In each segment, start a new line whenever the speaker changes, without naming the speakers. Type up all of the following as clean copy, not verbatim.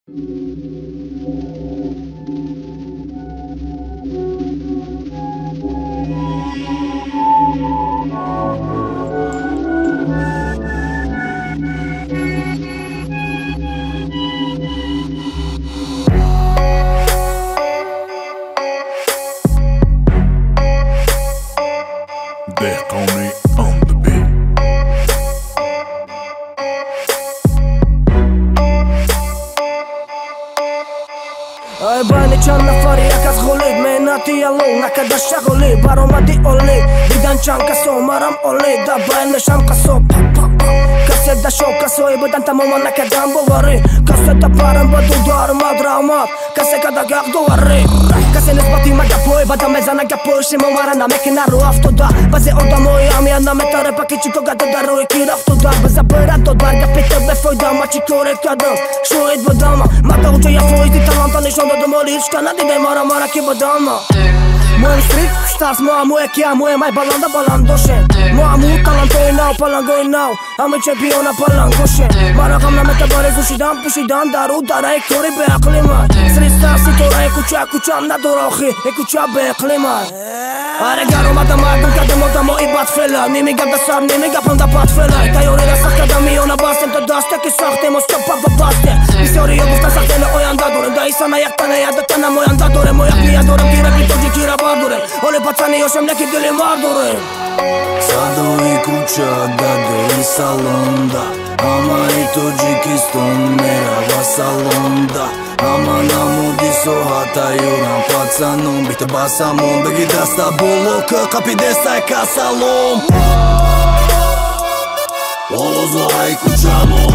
Dehqoni on the beat.
ای بین چند نفر یک از غلید مهنتی یلو نکده شغلی برآمدی اولی دیدن چند کسو مرم اولی در بینشم کسو کسی دشو کسوی بودن تماما نکدم بواری کسی دپرم با دو دار مدرامات کسی که دگه دواری کسی نسبتی مگپوی بدم میزنه گپوی شما مرا نمیکنه رو افتاده بعضی آدموی همین نمیتاره پاکی چیکو گده در روی کی رفتو در بزا برد دو در گپیت بفایدم ما چی کوری کردم شوید بودم ما تا اونجا یا فویدی تلانتا نشان دادم ولی هیچ که ندیده مرا کی بودم مو استریت stars مو یکی مو مای بلند دوشه مو تلانتوی ناو پلنگوی ناو همه چمپیونا پلنگوشه مرا غم نمیته باره زوشیدم پوشیدم درو داره کوری به عقلی من استریت stars توره کوچم نداره آخی کوچه به عقلی من آره گر اومدم مردم کردم آدم های بد فعلا نمیگم دستم نمیگم در بد فعلا تیاری را سخت کردم میونه باستم تا دسته که ساختیم و سکپا و بسته بسیاری ها گفتن سخت ایل آینده داره دایستان یک تنه یک تنه موینده داره مو یک نیه دارم گیره بی توجی گیره بار داره حالی پتنی هاشم نکی دلی مار داره
Садови кучада дори салонда Ама и Тоджикистон мерава салонда Ама намуди соҳата юрам пацаном Бихте басамон беги даста болока қапи дестай касалом Овозай кучамон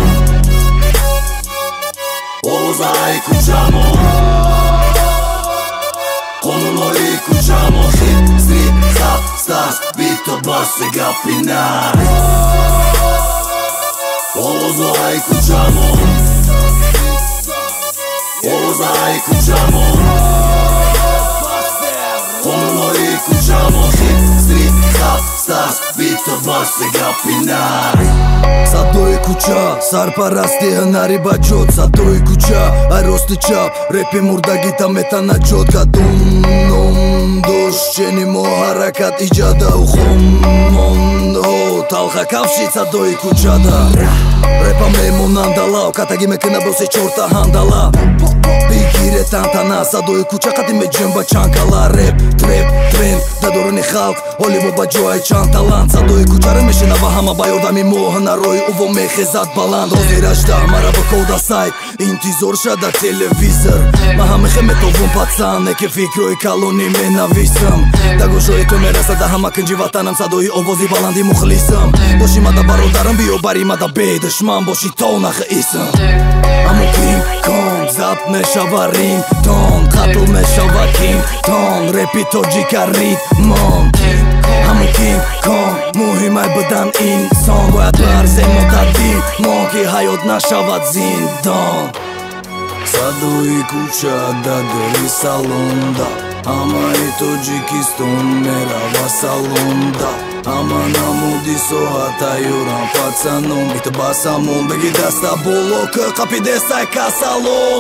Овозай кучамон Қонунои кучамон Хит, стрит, хап, стас, бито, бас, сега пинай Овозай кучамон Овозай кучамон Қонунои кучамон Хит, стрит, хап, стас, бито, бас, сега пинай Садои куча, сарпарасти ҳунари бачот Садои куча, ай рости чап Репи мурдагита метана чот Кадум ном дош чени мо ҳаракат иҷада ухомондҳо талха кафши садои кучада Репа мемонанда лав Катаги мекина боси чорта ҳандала бигире тантана Садои куча қадиме ҷемба чанкала Реп, треп, тренд дадорони халқ ҳоливо ба ҷои чанд талант Садои кучаро мешинава ҳама ба ёдами мо ҳунарои уво мехезад баланд ҳозирашда мара ба кода сайт интизор шада телевизор ма ҳамихе метовум пацан неки фикрои калони менависам да гӯшои ту мерасада ҳама кинҷи ватанам Садои овози баланди мухлисам боши мада бародарам биё бари мада бе душман боши то нахи исам аммо кинг конг забт мешава рингтон қатл мешава кингтон репи тоҷика ритмон ҳамон кинг конг муҳимай будан инсон бояд барзем мутаддин мо ки ҳаёт нашавад зиндон Садои кучада дори салонда ҳамаи Тоҷикистон мерава салонда ҳама намуди соҳата юрам пацаном бихте басамон беги даста болока қапи дестай касалом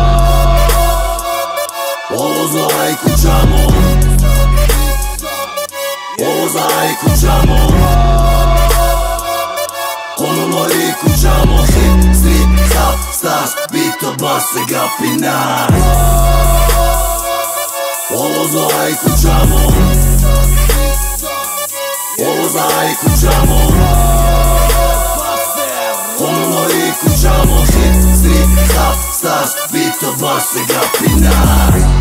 Овозай кучамон Овозай кучамон Қонунои кучамон Хит, стрит, хап, стас, бито, бас, сега пинай Овозай кучамон Овозай кучамон Қонунои кучамон Хит, стрит, хап, стас, бито, бас, сега пинай